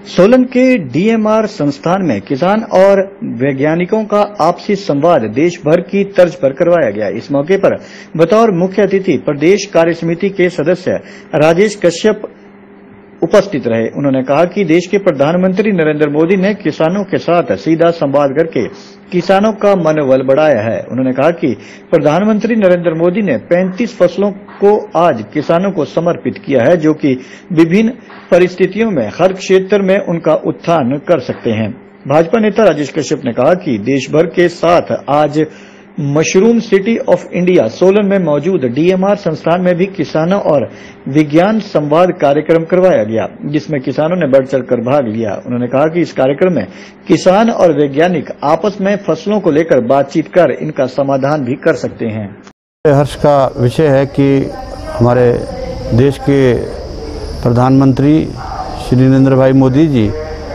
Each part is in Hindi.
सोलन के डीएमआर संस्थान में किसान और वैज्ञानिकों का आपसी संवाद देश भर की तर्ज पर करवाया गया। इस मौके पर बतौर मुख्य अतिथि प्रदेश कार्यसमिति के सदस्य राजेश कश्यप उपस्थित रहे। उन्होंने कहा कि देश के प्रधानमंत्री नरेंद्र मोदी ने किसानों के साथ सीधा संवाद करके किसानों का मनोबल बढ़ाया है। उन्होंने कहा कि प्रधानमंत्री नरेंद्र मोदी ने 35 फसलों को आज किसानों को समर्पित किया है, जो कि विभिन्न परिस्थितियों में हर क्षेत्र में उनका उत्थान कर सकते हैं। भाजपा नेता राजेश कश्यप ने कहा कि देश भर के साथ आज mushroom city of India Solan में मौजूद डीएमआर संस्थान में भी किसानों और विज्ञान संवाद कार्यक्रम करवाया गया, जिसमें किसानों ने बढ़ चढ़कर भाग लिया। उन्होंने कहा कि इस कार्यक्रम में किसान और वैज्ञानिक आपस में फसलों को लेकर बातचीत कर इनका समाधान भी कर सकते हैं। हर्ष का विषय है कि हमारे देश के प्रधानमंत्री श्री नरेंद्र भाई मोदी जी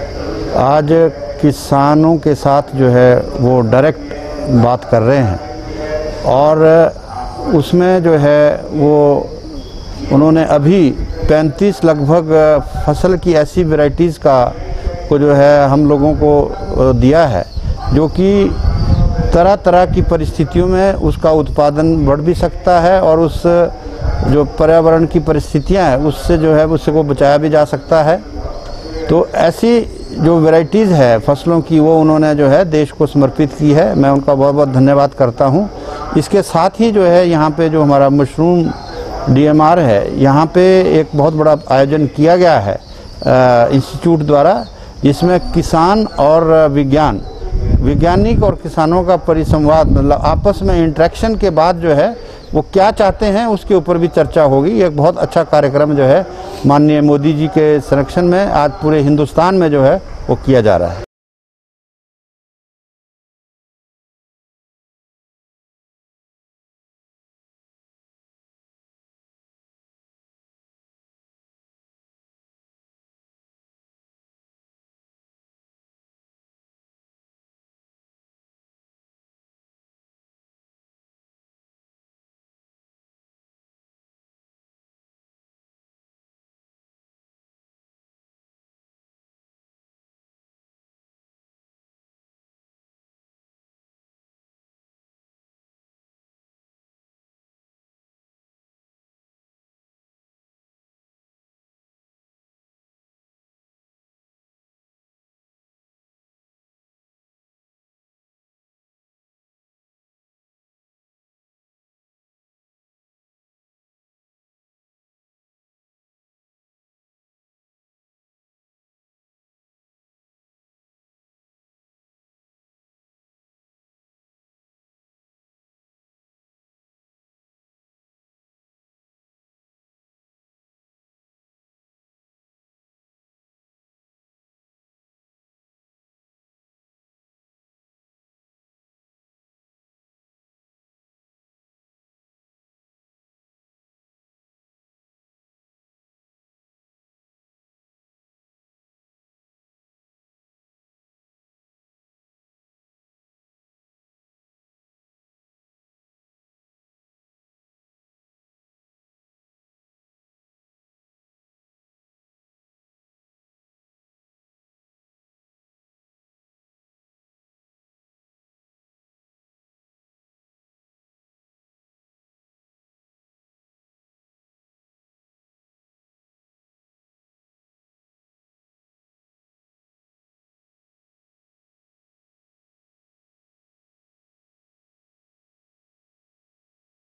आज किसानों के साथ जो है वो डायरेक्ट बात कर रहे हैं और उसमें जो है वो उन्होंने अभी 35 लगभग फसल की ऐसी वैरायटीज़ को जो है हम लोगों को दिया है, जो कि तरह तरह की परिस्थितियों में उसका उत्पादन बढ़ भी सकता है और उस जो पर्यावरण की परिस्थितियां हैं उससे जो है उससे को बचाया भी जा सकता है। तो ऐसी जो वैरायटीज़ है फसलों की वो उन्होंने जो है देश को समर्पित की है। मैं उनका बहुत बहुत धन्यवाद करता हूं। इसके साथ ही जो है यहाँ पे जो हमारा मशरूम डीएमआर है, यहाँ पे एक बहुत बड़ा आयोजन किया गया है इंस्टीट्यूट द्वारा, जिसमें किसान और वैज्ञानिक और किसानों का परिसंवाद, मतलब आपस में इंटरेक्शन के बाद जो है वो क्या चाहते हैं उसके ऊपर भी चर्चा होगी। एक बहुत अच्छा कार्यक्रम जो है माननीय मोदी जी के संरक्षण में आज पूरे हिंदुस्तान में जो है वो किया जा रहा है।